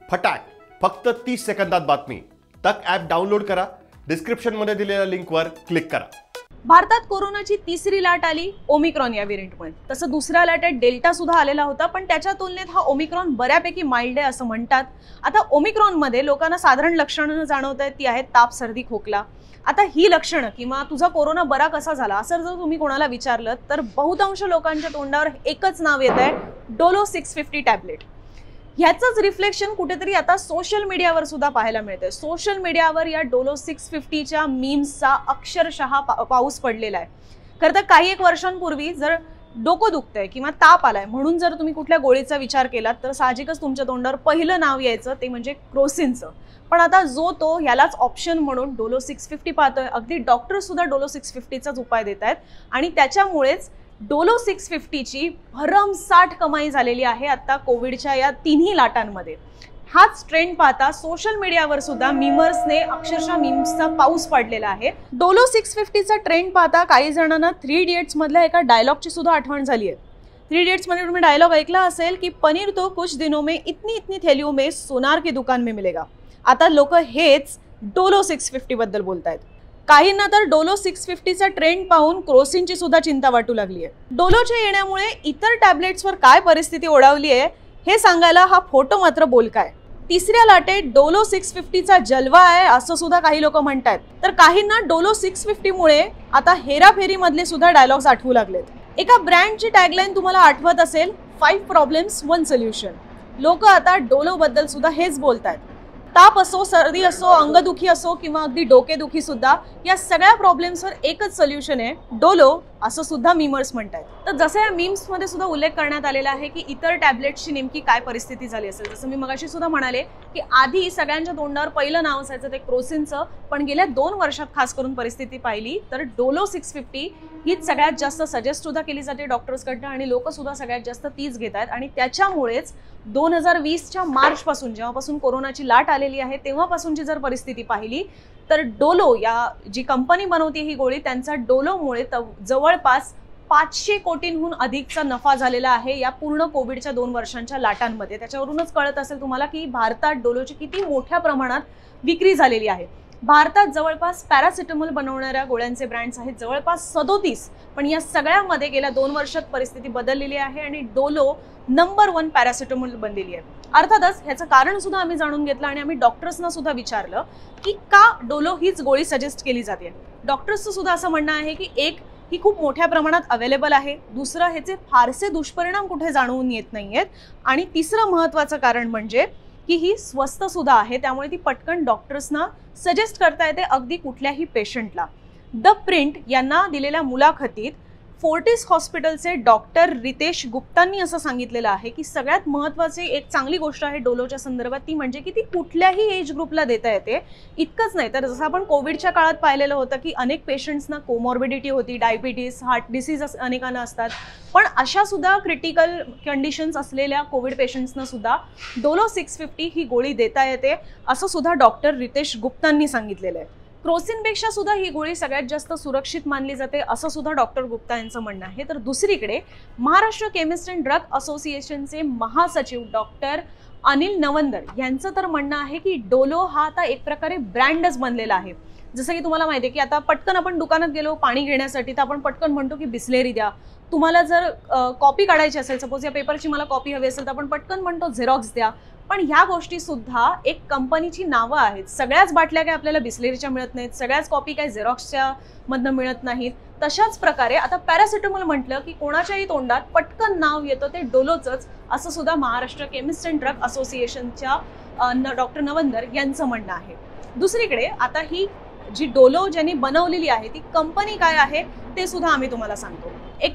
फटाक फक्त 30 सेकंदात बातमी। तक ॲप डाउनलोड करा, डिस्क्रिप्शन मध्ये दिलेल्या लिंकवर क्लिक करा। भारतात कोरोनाची तिसरी लाट आली ओमिक्रॉन या व्हेरियंटमुळे। तसं दुसऱ्या लाटेत डेल्टा सुद्धा आलेला होता, पण त्याच्या तुलनेत हा ओमिक्रॉन बऱ्यापैकी माइल्ड आहे असं म्हणतात। आता ओमिक्रॉन मध्ये लोकांना साधारण लक्षणं जाणवत आहेत, ती आहेत ताप, सर्दी, खोकला। आता ही लक्षणं किंवा तुझा कोरोना बरा कसा झाला असं जर तुम्ही कोणाला विचारलं तर बहुतांश लोकांच्या तोंडावर एकच नाव येत आहे, डोलो 650 टॅबलेट। ह्याचंच रिफ्लेक्शन कुठेतरी आता सोशल मीडियावर सुद्धा पाहायला मिळतंय। सोशल मीडियावर या डोलो 650च्या मीम्सचा अक्षरशः पाऊस पडलेला आहे। खरं तर काही एक वर्षांपूर्वी जर डोकं दुखतंय किंवा ताप आलाय म्हणून जर तुम्ही कुठल्या गोळीचा विचार केलात तर साहजिकच तुमच्या तोंडावर पहिलं नाव यायचं ते म्हणजे क्रोसिनचं। पण आता जो तो यालाच ऑप्शन म्हणून डोलो 650 पाहतोय। अगदी डॉक्टर सुद्धा डोलो 650चाच उपाय देत आहेत आणि त्याच्यामुळेच डोलो 650ची भरमसाठ कमाई झालेली आहे आता कोविडच्या या तिन्ही लाटांमध्ये। हाच ट्रेंड पाहता सोशल मीडियावर सुद्धा मीमर्सने अक्षरशः मीम्सचा पाऊस पडलेला आहे। डोलो 650चा ट्रेंड पाहता काही जणांना 3 इडियट्स मधल्या एका डायलॉगची सुद्धा आठवण झाली आहे। 3 इडियट्स मध्ये तुम्ही डायलॉग ऐकला असेल की पनीर तो कुछ दिनों में इतनी इतनी थैलियों में सोनार की दुकान में मिलेगा। आता लोक हेच डोलो 650 बद्दल बोलतायत। काहींना तर डोलो 650चा ट्रेंड पाहून क्रोसिनची सुद्धा चिंता वाटू लागली आहे। डोलोच्या येण्यामुळे इतर टॅबलेट्सवर काय परिस्थिती ओढावली आहे हे सांगायला हा फोटो मात्र बोलकाय। तिसऱ्या लाटेत डोलो 650चा जलवा आहे असं सुद्धा काही लोक म्हणतात। तर काहींना डोलो 650 मुळे आता हेराफेरी मधले सुद्धा डायलॉग्स आठवू लागलेत। एका ब्रँडची टॅगलाईन तुम्हाला आठवत असेल, 5 प्रॉब्लेम्स 1 सोल्युशन। लोक आता डोलो बद्दल सुद्धा हेच बोलतात। ताप असो, सर्दी असो, अंगदुखी असो किंवा अगदी डोकेदुखी सुद्धा, या सगळ्या प्रॉब्लेम्सवर एकच सोल्युशन आहे, डोलो असं सुद्धा मीमर्स म्हणतात। तर जसं या मीम्समध्ये सुद्धा उल्लेख करण्यात आलेला आहे की इतर टॅबलेट्सची नेमकी काय परिस्थिती झाली असेल। जसं मी मगाशी सुद्धा म्हणाले की आधी सगळ्यांच्या तोंडावर पहिलं नाव असायचं ते क्रोसिनचं, पण गेल्या 2 वर्षात खास करून परिस्थिती पाहिली तर डोलो 650 हीच सगळ्यात जास्त सजेस्ट सुद्धा केली जाते डॉक्टर्सकडनं आणि लोक सुद्धा सगळ्यात जास्त तीच घेत आहेत। आणि त्याच्यामुळेच 2020च्या मार्च पासून, जेव्हापासून कोरोनाची लाट आलेली आहे तेव्हापासूनची जर परिस्थिती पाहिली तर डोलो या जी कंपनी बनवते ही गोळी, त्यांचा डोलोमुळे जवळपास 500 कोटींहून अधिकचा नफा झालेला आहे या पूर्ण कोविडच्या 2 वर्षांच्या लाटांमध्ये। त्याच्यावरूनच कळत असेल तुम्हाला की भारतात डोलोची किती मोठ्या प्रमाणात विक्री झालेली आहे। भारतात जवळपास पॅरासिटामॉल बनवणाऱ्या गोळ्यांचे ब्रँड्स आहेत जवळपास 37, पण या सगळ्यामध्ये गेल्या 2 वर्षात परिस्थिती बदललेली आहे आणि डोलो नंबर 1 पॅरासिटामॉल बनलेली आहे। अर्थातच ह्याचं कारण सुद्धा आम्ही जाणून घेतलं आणि आम्ही डॉक्टर्सना सुद्धा विचारलं की का डोलो हीच गोळी सजेस्ट केली जाते। डॉक्टर्सचं सुद्धा असं म्हणणं आहे की एक, ही खूप मोठ्या प्रमाणात अवेलेबल आहे, दुसरं ह्याचे फारसे दुष्परिणाम कुठे जाणवून येत नाहीयेत आणि तिसरं महत्त्वाचं कारण म्हणजे की ही स्वस्त सुद्धा आहे, त्यामुळे ती पटकन डॉक्टर्सना सजेस्ट करता येते अगदी कुठल्याही पेशंटला। द प्रिंट यांना दिलेल्या मुलाखतीत फोर्टिस हॉस्पिटलचे डॉक्टर रितेश गुप्तांनी असं सांगितलेलं आहे की सगळ्यात महत्त्वाची एक चांगली गोष्ट आहे डोलोच्या संदर्भात ती म्हणजे की ती कुठल्याही एज ग्रुपला देता येते। इतकंच नाही तर जसं आपण कोविडच्या काळात पाहिलेलं होतं की अनेक पेशंट्सना कोमॉर्बिडिटी होती, डायबिटीस, हार्ट डिसीज अनेकांना असतात, पण अशा सुद्धा क्रिटिकल कंडिशन्स असलेल्या कोविड पेशंट्सना सुद्धा डोलो 650 ही गोळी देता येते असं सुद्धा डॉक्टर रितेश गुप्तांनी सांगितलेलं आहे। क्रोसिनपेक्षा सुद्धा ही गोळी सगळ्यात जास्त सुरक्षित मानली जाते असं सुद्धा डॉक्टर गुप्ता यांचं म्हणणं आहे। तर दुसरीकडे महाराष्ट्र केमिस्ट अँड ड्रग असोसिएशनचे महासचिव डॉक्टर अनिल नवंदर यांचं तर म्हणणं आहे की डोलो हा आता एक प्रकारे ब्रँडच बनलेला आहे। जसं की तुम्हाला माहिती आहे की आता पटकन आपण दुकानात गेलो पाणी घेण्यासाठी तर आपण पटकन म्हणतो की बिस्लेरी द्या। तुम्हाला जर कॉपी काढायची असेल, सपोज या पेपरची मला कॉपी हवी असेल तर आपण पटकन म्हणतो झेरॉक्स द्या। पण ह्या गोष्टी सुद्धा एक कंपनीची नावं आहेत। सगळ्याच बाटल्या काय आपल्याला बिस्लेरीच्या मिळत नाहीत, सगळ्याच कॉपी काय झेरॉक्सच्या मधनं मिळत नाहीत। तशाच प्रकारे आता पॅरासिटामॉल म्हटलं की कोणाच्याही तोंडात पटकन नाव येतं ते डोलोचंच असं सुद्धा महाराष्ट्र केमिस्ट अँड ड्रग असोसिएशनच्या डॉक्टर नवंदर यांचं म्हणणं आहे। दुसरीकडे आता ही जी डोलो ज्यांनी बनवलेली आहे ती कंपनी काय आहे ते सुद्धा आम्ही तुम्हाला सांगतो।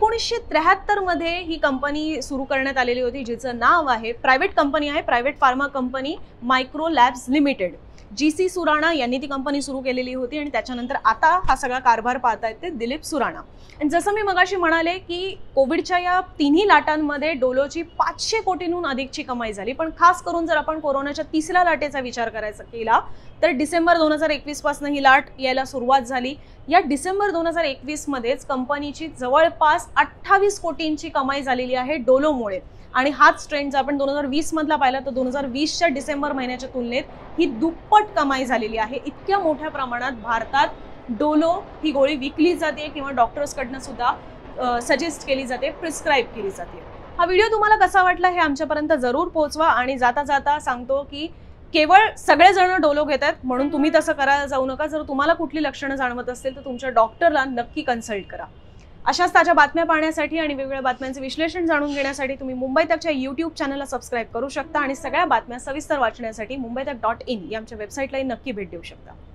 1973 मध्ये ही कंपनी सुरू करण्यात आलेली होती जिचं नाव आहे, प्रायव्हेट कंपनी आहे, private pharma company micro labs limited. GC Surana यांनी ती कंपनी सुरू केलेली होती आणि त्याच्यानंतर आता हा सगळा कारभार पाहतायत ते दिलीप सुराणा। आणि जसं मी मगाशी म्हणाले की कोविडच्या या तिन्ही लाटांमध्ये डोलोची 500 कोटींहून अधिकची कमाई झाली, पण खास करून जर आपण कोरोनाच्या तिसऱ्या लाटेचा विचार करायचा केला तर डिसेंबर 2021 पासून ही लाट यायला सुरुवात झाली। या डिसेंबर 2021 मध्येच कंपनीची जवळपास 28 कोटींची कमाई झालेली आहे डोलोमुळे आणि हाच ट्रेंड जर आपण 2020 मधला पाहिला तर 2020च्या डिसेंबर महिन्याच्या तुलनेत ही दुप्पट कमाई झालेली आहे. इतक्या मोठ्या प्रमाणात भारतात डोलो ही गोळी विकली जाते किंवा डॉक्टर्सकडनं सुद्धा सजेस्ट केली जाते, प्रिस्क्राईब केली जाते. हा व्हिडिओ तुम्हाला कसा वाटला हे आमच्यापर्यंत जरूर पोहोचवा. आणि जाता जाता सांगतो की केवळ सगळेजण डोलो घेतात म्हणून तुम्ही तसं करायला जाऊ नका. जर तुम्हाला कुठली लक्षणं जाणवत असतील तर तुमच्या डॉक्टरला नक्की कन्सल्ट करा. अशाच ताज्या बातम्या पाहण्यासाठी आणि वेगवेगळ्या बातम्यांचे विश्लेषण जाणून घेण्यासाठी तुम्ही मुंबई तकच्या YouTube चॅनलला सबस्क्राईब करू शकता आणि सगळ्या बातम्या सविस्तर वाचण्यासाठी mumbaitak.in या आमच्या वेबसाईटलाही नक्की भेट देऊ शकता.